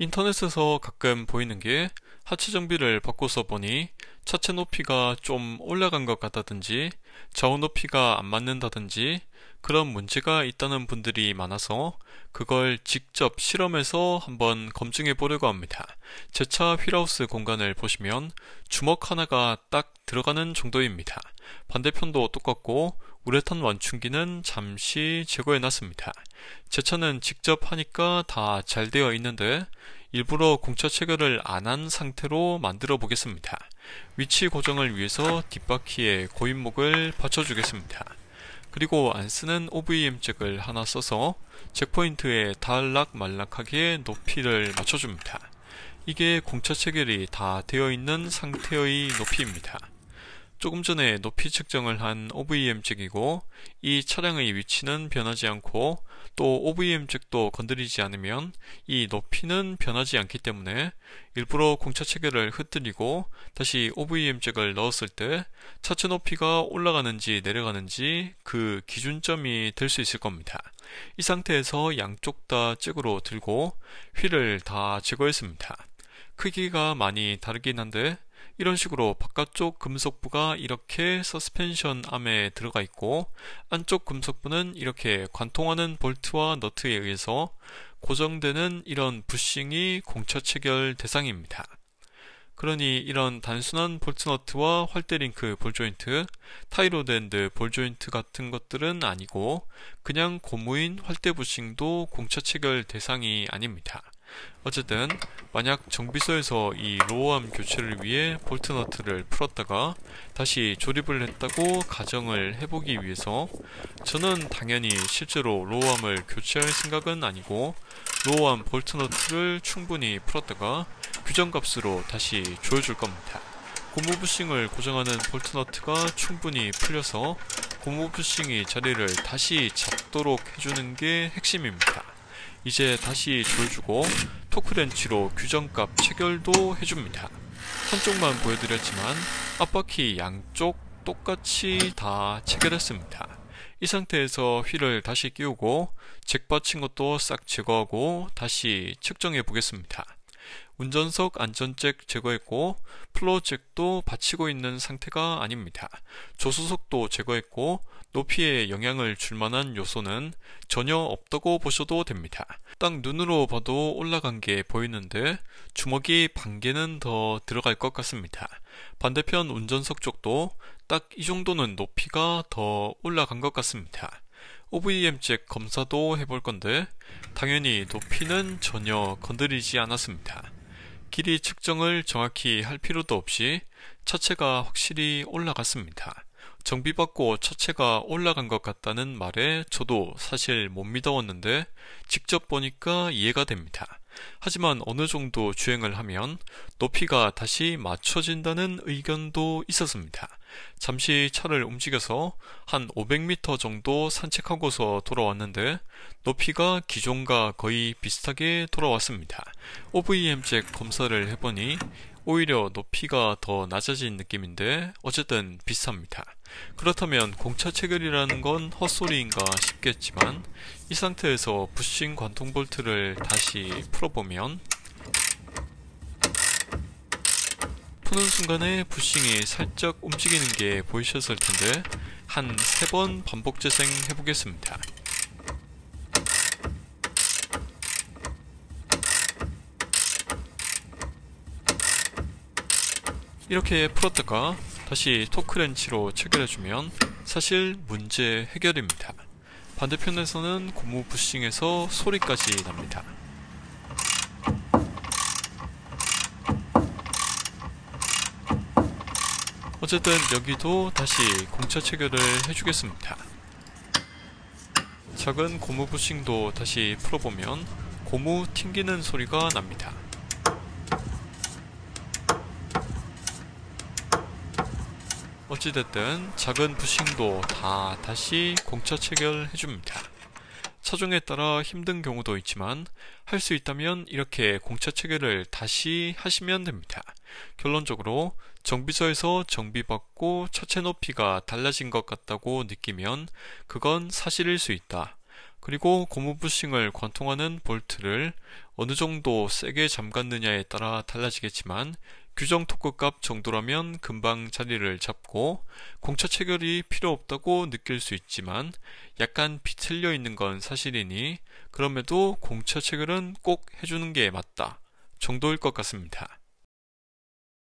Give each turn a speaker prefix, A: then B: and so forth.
A: 인터넷에서 가끔 보이는 게 하체 정비를 바꿔서 보니 차체 높이가 좀 올라간 것 같다든지 좌우 높이가 안 맞는다든지 그런 문제가 있다는 분들이 많아서 그걸 직접 실험해서 한번 검증해 보려고 합니다. 제 차 휠하우스 공간을 보시면 주먹 하나가 딱 들어가는 정도입니다. 반대편도 똑같고 우레탄 완충기는 잠시 제거해 놨습니다. 제 차는 직접 하니까 다 잘 되어 있는데 일부러 공차 체결을 안 한 상태로 만들어 보겠습니다. 위치 고정을 위해서 뒷바퀴에 고인목을 받쳐주겠습니다. 그리고 안 쓰는 OVM 잭을 하나 써서 잭포인트에 달락말락하게 높이를 맞춰줍니다. 이게 공차 체결이 다 되어 있는 상태의 높이입니다. 조금 전에 높이 측정을 한 OVM 잭이고 이 차량의 위치는 변하지 않고 또 OVM 잭도 건드리지 않으면 이 높이는 변하지 않기 때문에 일부러 공차 체결을 흩뜨리고 다시 OVM 잭을 넣었을 때 차체 높이가 올라가는지 내려가는지 그 기준점이 될 수 있을 겁니다. 이 상태에서 양쪽 다 잭으로 들고 휠을 다 제거했습니다. 크기가 많이 다르긴 한데 이런 식으로 바깥쪽 금속부가 이렇게 서스펜션 암에 들어가 있고 안쪽 금속부는 이렇게 관통하는 볼트와 너트에 의해서 고정되는 이런 부싱이 공차 체결 대상입니다. 그러니 이런 단순한 볼트 너트와 활대링크 볼 조인트, 타이로드엔드 볼 조인트 같은 것들은 아니고 그냥 고무인 활대 부싱도 공차 체결 대상이 아닙니다. 어쨌든 만약 정비소에서 이 로어암 교체를 위해 볼트 너트를 풀었다가 다시 조립을 했다고 가정을 해보기 위해서 저는 당연히 실제로 로어암을 교체할 생각은 아니고 로어암 볼트 너트를 충분히 풀었다가 규정값으로 다시 조여줄 겁니다. 고무 부싱을 고정하는 볼트 너트가 충분히 풀려서 고무 부싱이 자리를 다시 잡도록 해주는 게 핵심입니다. 이제 다시 조여주고 토크렌치로 규정값 체결도 해줍니다. 한쪽만 보여드렸지만 앞바퀴 양쪽 똑같이 다 체결했습니다. 이 상태에서 휠을 다시 끼우고 잭 받친 것도 싹 제거하고 다시 측정해 보겠습니다. 운전석 안전잭 제거했고 플로어잭도 받치고 있는 상태가 아닙니다. 조수석도 제거했고 높이에 영향을 줄 만한 요소는 전혀 없다고 보셔도 됩니다. 딱 눈으로 봐도 올라간 게 보이는데 주먹이 반 개는 더 들어갈 것 같습니다. 반대편 운전석 쪽도 딱 이 정도는 높이가 더 올라간 것 같습니다. OVM 잭 검사도 해볼 건데 당연히 높이는 전혀 건드리지 않았습니다. 길이 측정을 정확히 할 필요도 없이 차체가 확실히 올라갔습니다. 정비받고 차체가 올라간 것 같다는 말에 저도 사실 못 믿어왔는데 직접 보니까 이해가 됩니다. 하지만 어느 정도 주행을 하면 높이가 다시 맞춰진다는 의견도 있었습니다. 잠시 차를 움직여서 한 500m 정도 산책하고서 돌아왔는데 높이가 기존과 거의 비슷하게 돌아왔습니다. OVM 잭 검사를 해보니 오히려 높이가 더 낮아진 느낌인데 어쨌든 비슷합니다. 그렇다면 공차 체결이라는 건 헛소리인가 싶겠지만 이 상태에서 부싱 관통 볼트를 다시 풀어보면 푸는 순간에 부싱이 살짝 움직이는 게 보이셨을 텐데 한 3번 반복 재생 해보겠습니다. 이렇게 풀었다가 다시 토크렌치로 체결해주면 사실 문제 해결입니다. 반대편에서는 고무 부싱에서 소리까지 납니다. 어쨌든 여기도 다시 공차 체결을 해주겠습니다. 작은 고무 부싱도 다시 풀어보면 고무 튕기는 소리가 납니다. 어찌됐든 작은 부싱도 다 다시 공차 체결 해줍니다. 차종에 따라 힘든 경우도 있지만 할 수 있다면 이렇게 공차 체결을 다시 하시면 됩니다. 결론적으로 정비소에서 정비받고 차체 높이가 달라진 것 같다고 느끼면 그건 사실일 수 있다. 그리고 고무 부싱을 관통하는 볼트를 어느 정도 세게 잠갔느냐에 따라 달라지겠지만 규정 토크값 정도라면 금방 자리를 잡고 공차 체결이 필요 없다고 느낄 수 있지만 약간 비틀려 있는 건 사실이니 그럼에도 공차 체결은 꼭 해주는 게 맞다 정도일 것 같습니다.